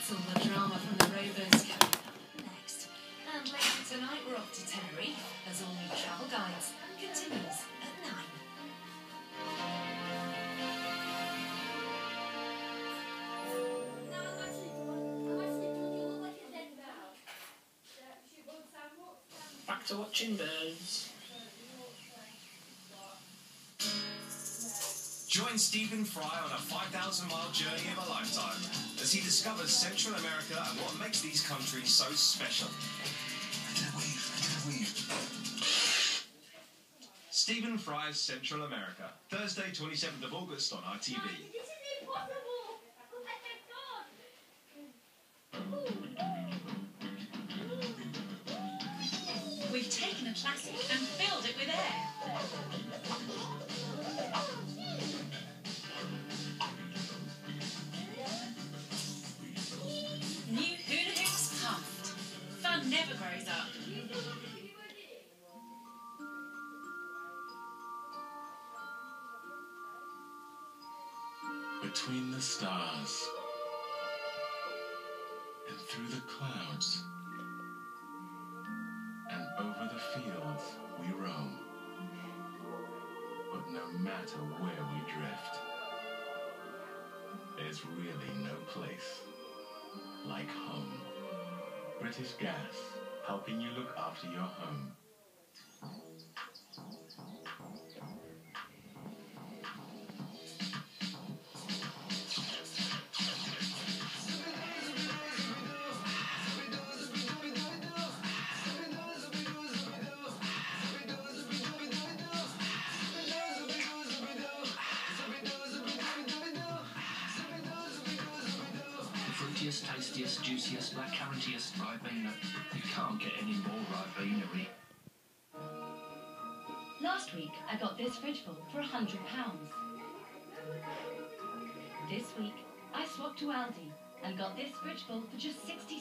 That's all the drama from the Rovers coming up next. And later tonight we're off to Tenerife as All New Travel Guides continues at 9. Back to watching birds. Join Stephen Fry on a 5,000-mile journey of a lifetime as he discovers Central America and what makes these countries so special. I can't wait. Stephen Fry's Central America, Thursday 27th of August on ITV. This is impossible! We've taken a classic and filled it with air. New Hula Hoops Puffed. Fun never grows up. Between the stars and through the clouds and over the fields we roam. But no matter where we drift, there's really no place like home. British Gas, helping you look after your home. Fruitiest, tastiest, juiciest, blackcurrantiest Ribena. You can't get any more Ribenery. Last week, I got this fridge full for £100. This week, I swapped to Aldi and got this fridge full for just £67.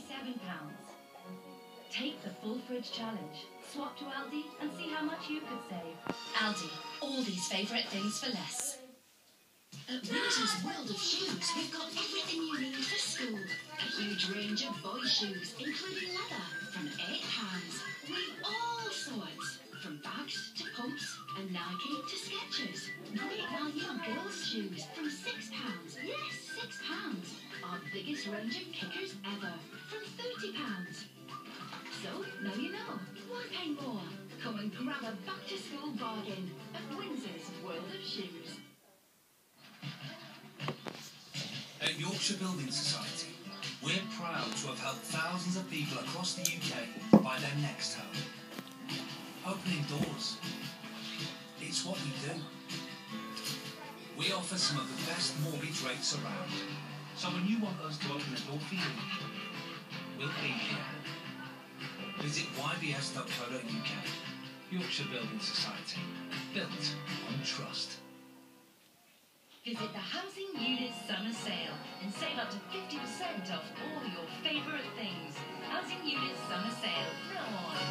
Take the full fridge challenge. Swap to Aldi and see how much you could save. Aldi, all these favourite things for less. At Winter's World of Shoes, we've got everything you need for school. A huge range of boys' shoes, including leather, from £8. We've all sorts, from bags to pumps and Nike to Skechers. Great value girls' shoes from £6. Yes, £6. Our biggest range of kickers ever, from £30. So, now you know. Why pay more? Come and grab a back-to-school bargain at Windsor's World of Shoes. At Yorkshire Building Society, we're proud to have helped thousands of people across the UK buy their next home. Opening doors. It's what we do. We offer some of the best mortgage rates around. So when you want us to open a door for you, we'll be here. Visit ybs.co.uk. Yorkshire Building Society. Built on trust. Visit the Housing Unit Summer Sale and save up to 50% off all your favourite things. Housing Unit Summer Sale. Now on.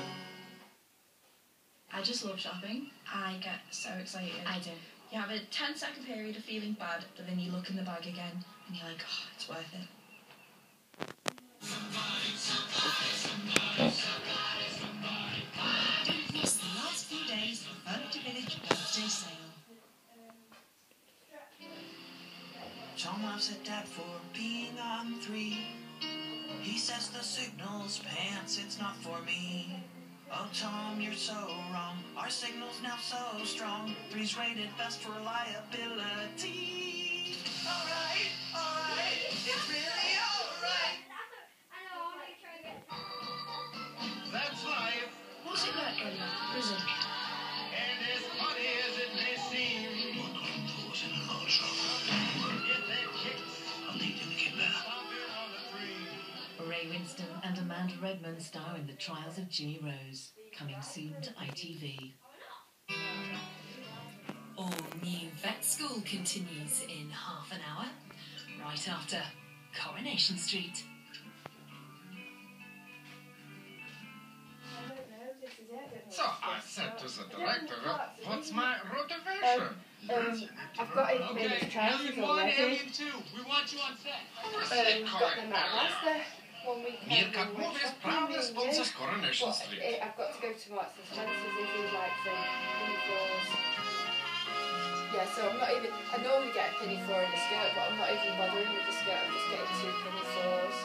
I just love shopping. I get so excited. I do. You have a 10-second period of feeling bad, but then you look in the bag again and you're like, oh, it's worth it. Don't miss the last few days of Furniture Village birthday sale. Tom laughs at Dad for being on 3. He says the signal's pants, it's not for me. Oh Tom, you're so wrong. Our signal's now so strong. 3's rated best for reliability. Alright, it's really alright. That's life. What's it like in prison? And as funny as it may seem, One put in a lot of trouble. get that kicks. I'll need him to get better. Stop it on the 3. Ray Winston and Amanda Redmond star in The Trials of Ginny Rose, coming soon to ITV. All New Vet School continues in half an hour, right after Coronation Street. So I said to the director, what's my motivation? I've got in women's trousers already. We want you on set. Got them at Asda one weekend. Mirka Głowy prawny sponsor Coronation But Street. I've got to go to Marks and Spencer's if you like some pinafores. Yeah, so I'm not even. I normally get a pinafore in a skirt, but I'm not even bothering with the skirt. I'm just getting 2 pinafores.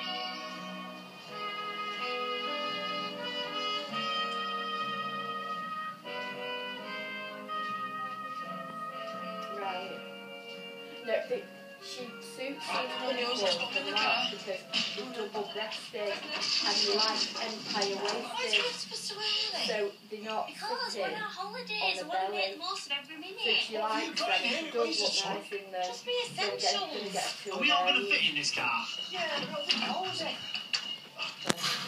Right. No, she suits pinafores for that because you're double-breasted and you like empire waisted. So they're not Because fitting we're on holidays, I on want to the make belly. the most of every minute. So she likes them, she does look nice in them. Just be So we're essentials. gonna get a Are we all going to fit in this car? Yeah, we're all fit.